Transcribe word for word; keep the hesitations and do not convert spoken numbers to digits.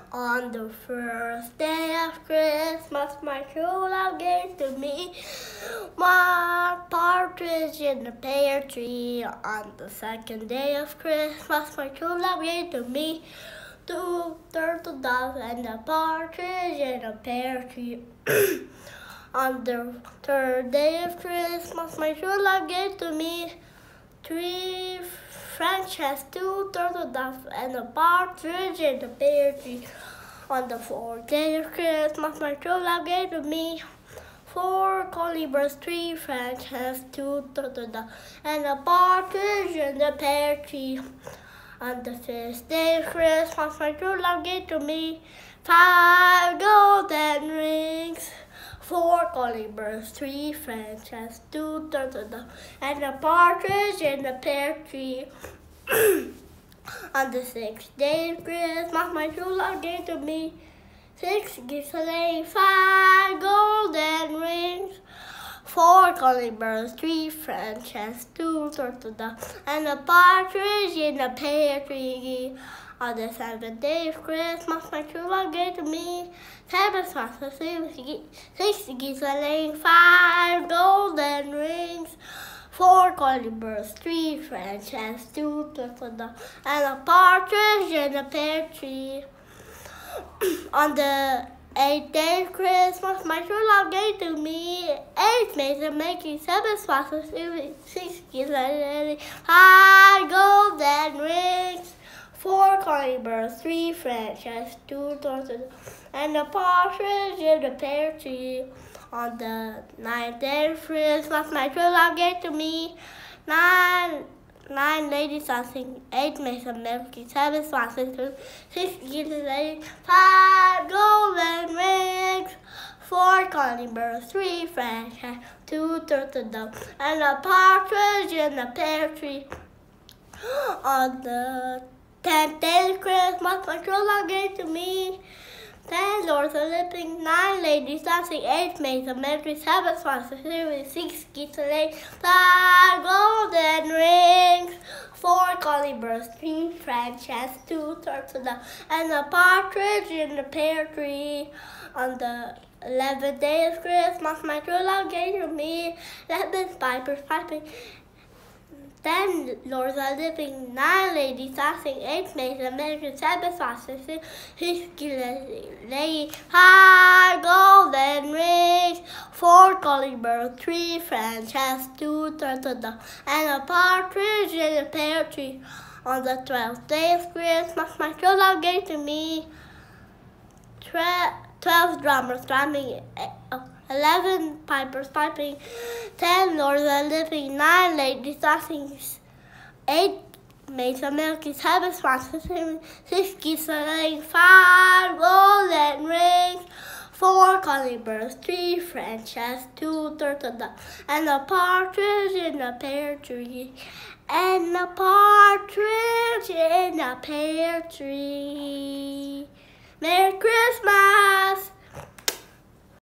On the first day of Christmas, my true love gave to me one partridge in the pear tree. On the second day of Christmas, my true love gave to me two turtle doves and a partridge in a pear tree. On the third day of Christmas, my true love gave to me three French hens, two turtle doves, and a partridge in the pear tree. On the fourth day of Christmas, my true love gave to me four collie birds, three French hens, two turtle doves, and a partridge in the pear tree. On the fifth day of Christmas, my true love gave to me five golden rings, four collie birds, three French hens, two turtle doves, and a partridge in the pear tree. On the sixth day of Christmas, my true love gave to me six geese laying, five golden rings, four collie birds, three French hens, two turtle doves, and a partridge in the pear tree. On the seventh day of Christmas, my true love gave to me seven swans, six geese laying, five golden rings, four collie birds, three French hens, two turtle doves, and a partridge in the pear tree. On the eighth day of Christmas, my true love gave to me eight maids of making, seven swans, six geese laying, five golden rings, four collie birds, three French hens, two turtle doves, and a partridge in the pear tree. On the ninth day of Christmas, my true love gave to me nine, nine ladies dancing, eight maids of milking, seven swans, six geese laying, five golden rings, four collie birds, three French hens, two turtle doves, and a partridge in the pear tree. On the tenth day of Christmas, my true love gave to me ten lords a lipping, nine ladies dancing, eight maids of milking, seven swans, six geese laying, five golden rings, four collie birds, three French hens, two turtle doves, and a partridge in the pear tree. On the eleventh day of Christmas, my true love gave to me eleven pipers piping, ten lords a living, nine ladies dancing, eight maids of milking, seven swans, six geese laying, five golden rings, four collie birds, three French hens, two turtle doves, and a partridge in the pear tree. On the twelfth day of Christmas, my true love gave to me twelve drummers drumming, eleven pipers piping, ten lords a living, nine ladies dancing, eight maids of milking, seven swans, six geese laying, five golden rings, four collie birds, three French hens, two turtle doves, and a partridge in a pear tree, and a partridge in a pear tree. Merry Christmas!